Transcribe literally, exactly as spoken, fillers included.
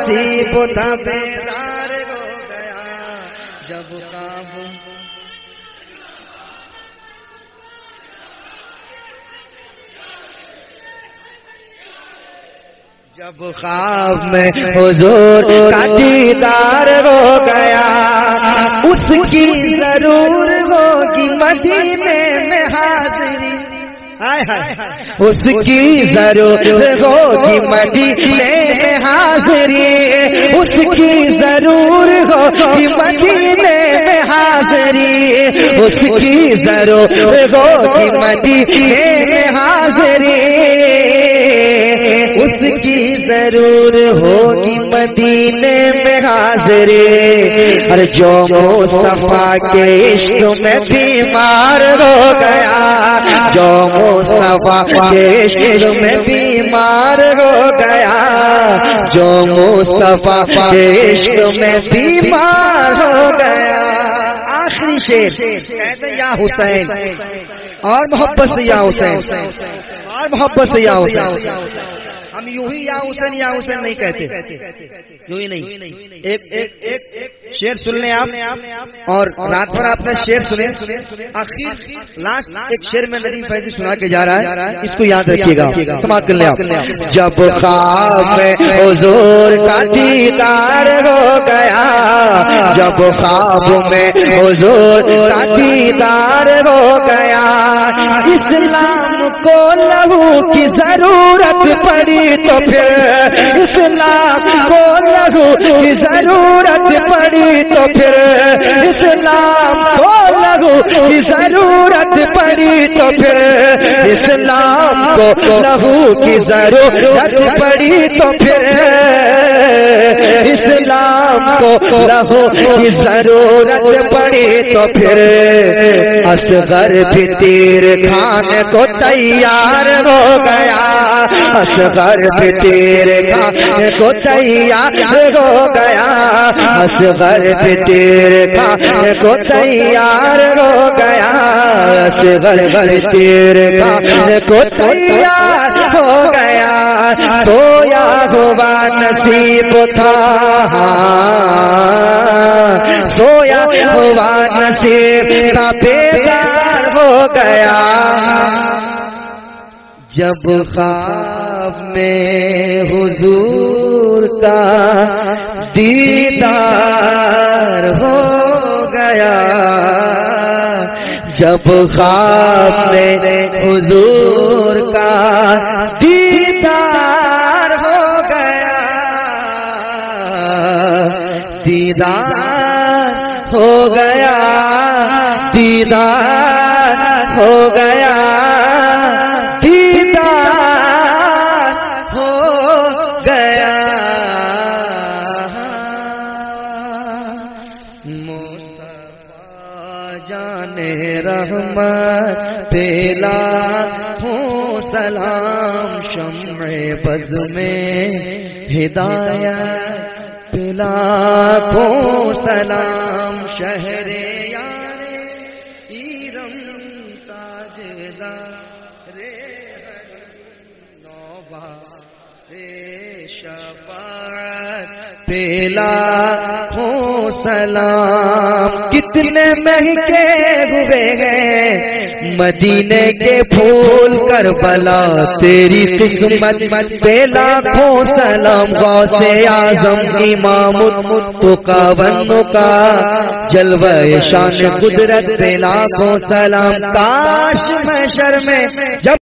نصیب تھا بیدار ہو گیا جب خواب جب خواب میں حضور کا دیدار ہو گیا اس کی ضرور ہوگی مدینے میں حاضری اس کی ضرور ہوگی مدینے میں حاضری اس کی ضرور ہوگی مدینے میں حاضری اس کی ضرور ہوگی مدینے میں حاضری اس کی ضرور ہوگی مدینے میں حاضری اور جو مصطفیٰ کے عشق میں بیمار ہو گیا جو مصطفیٰ کے عشق میں بیمار ہو گیا جو مصطفیٰ کے عشق میں بیمار ہو گیا آخری شعر کہتے یا حسین اور محبت سے یا حسین اور محبت سے یا حسین ہم یوں ہی یا حسین یا حسین نہیں کہتے یوں ہی نہیں ایک ایک ایک شعر سن لیں آپ اور رات بھر آپ نے شعر سنے آخر لاسٹ ایک شعر میں ندیم فیضی سنا کے جا رہا ہے اس کو یاد رکھیے گا سماعت کر لیں آپ جب خواب میں حضور کا دیدار ہو گیا جب خواب میں حضور کا دیدار ہو گیا اسلام کو لہو کی ضرورت پڑی تو پھر اسلام کو لہو کی ضرورت پڑی تو پھر اسلام کو لہو کی ضرورت پڑی تو پھر اسلام کو لہو کی ضرورت پڑی تو پھر اسلام کو لہو کی ضرورت پڑی تو پھر اصغر بھی تیر کھانے کو تیار ہو گیا اصغر بھی تیر کھانے کو تیار ہو گیا اصغر بھی تیر کھانے کو تیار ہو گیا اصغر بھی تیر کھانے کو تیار ہو گیا سویا ہوا نصیب تھا سویا ہوا نصیب تھا بیدار ہو گیا جب خواب میں حضور کا دیدار ہو گیا جب خواب میں حضور کا دیدار ہو گیا دیدار ہو گیا دیدار ہو گیا دیدار ہو گیا مصطفیٰ جان رحمت تیلا ہوں سلام شمع بز میں ہدایت پلا کو سلام شہر یار ایرم تاجدار نوبہ شفاعت پلا کو سلام کتنے مہنگے ہوئے ہیں مدینے کے پھول کربلا تیری قسمت پہ لاکھوں سلام غوث اعظم امام التقوی کا جلوہ شان قدرت پہ لاکھوں سلام کاش محشر میں جب